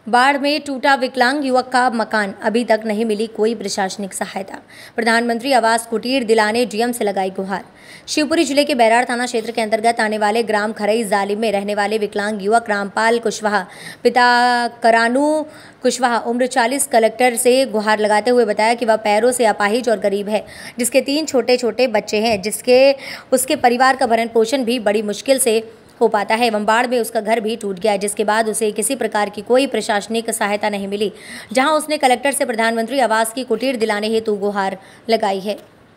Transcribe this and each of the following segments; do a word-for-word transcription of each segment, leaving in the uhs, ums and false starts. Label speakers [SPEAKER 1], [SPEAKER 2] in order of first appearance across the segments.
[SPEAKER 1] बाढ़ में टूटा विकलांग युवक का मकान, अभी तक नहीं मिली कोई प्रशासनिक सहायता। प्रधानमंत्री आवास कुटीर दिलाने डीएम से लगाई गुहार। शिवपुरी जिले के बैराड़ थाना क्षेत्र के अंतर्गत आने वाले ग्राम खरई जालिम में रहने वाले विकलांग युवक रामपाल कुशवाहा, पिता करानू कुशवाहा, उम्र चालीस, कलेक्टर से गुहार लगाते हुए बताया कि वह पैरों से अपाहिज और गरीब है, जिसके तीन छोटे छोटे बच्चे हैं, जिसके उसके परिवार का भरण पोषण भी बड़ी मुश्किल से हो पाता है एवं बाढ़ में उसका घर भी टूट गया, जिसके बाद उसे किसी प्रकार की कोई प्रशासनिक सहायता नहीं मिली, जहां उसने कलेक्टर से प्रधानमंत्री आवास की कुटीर दिलाने हेतु गुहार लगाई है।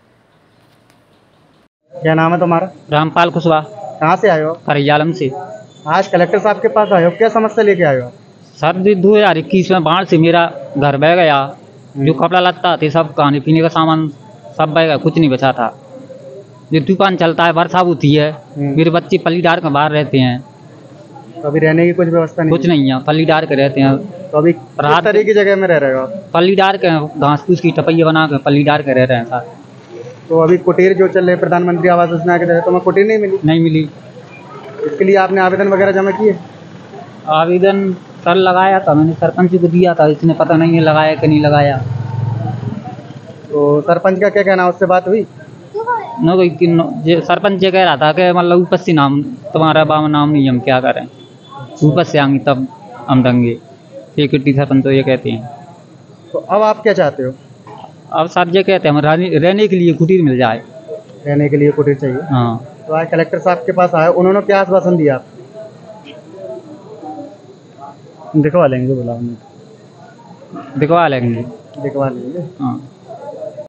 [SPEAKER 2] क्या नाम है तुम्हारा?
[SPEAKER 3] रामपाल कुशवाहा।
[SPEAKER 2] कहाँ से आए हो?
[SPEAKER 3] करैयालम से।
[SPEAKER 2] आज कलेक्टर साहब के पास आए हो, क्या समस्या लेके आए हो?
[SPEAKER 3] सर जी दो हजार इक्कीस में बाढ़ से मेरा घर बह गया, जो कपड़ा लत्ता थे सब, खाने पीने का सामान सब बह गया, कुछ नहीं बचा था। जो दुकान चलता है, वर्षा होती है, मेरे बच्चे पल्लीदार के बाहर रहते हैं,
[SPEAKER 2] तो अभी रहने की कुछ व्यवस्था नहीं?
[SPEAKER 3] कुछ नहीं है, पल्लीदार के रहते हैं।
[SPEAKER 2] तो अभी रात तरह की जगह में रह रहे हो?
[SPEAKER 3] पल्लीदार के घास फूस की टपैया बना के पल्लीदार के रह रहे हैं सर।
[SPEAKER 2] तो अभी कुटीर जो चल रहे प्रधानमंत्री आवास योजना के तहत, तो मैं कुटीर नहीं मिली?
[SPEAKER 3] नहीं मिली।
[SPEAKER 2] इसके लिए आपने आवेदन वगैरह जमा किए?
[SPEAKER 3] आवेदन सर लगाया था मैंने, सरपंच को दिया था, इसने पता नहीं है लगाया कि नहीं लगाया।
[SPEAKER 2] तो सरपंच का क्या कहना, उससे बात हुई?
[SPEAKER 3] न कोई कि न, सरपंच ये कह रहा था कि मतलब ऊपर से नाम तुम्हारा बाबा नाम नहीं, हम क्या करें, ऊपर से आएंगे तब हम देंगे, सिक्योरिटी सरपंच तो ये कहते हैं।
[SPEAKER 2] तो अब आप क्या चाहते हो?
[SPEAKER 3] अब सर ये कहते हैं हमें रहने के लिए कुटीर मिल जाए।
[SPEAKER 2] रहने के लिए कुटीर चाहिए?
[SPEAKER 3] हाँ।
[SPEAKER 2] तो आज कलेक्टर साहब के पास आए, उन्होंने क्या आश्वासन दिया? दिखवा लेंगे, बुला
[SPEAKER 3] दिखवा लेंगे
[SPEAKER 2] दिखवा लेंगे।
[SPEAKER 3] हाँ।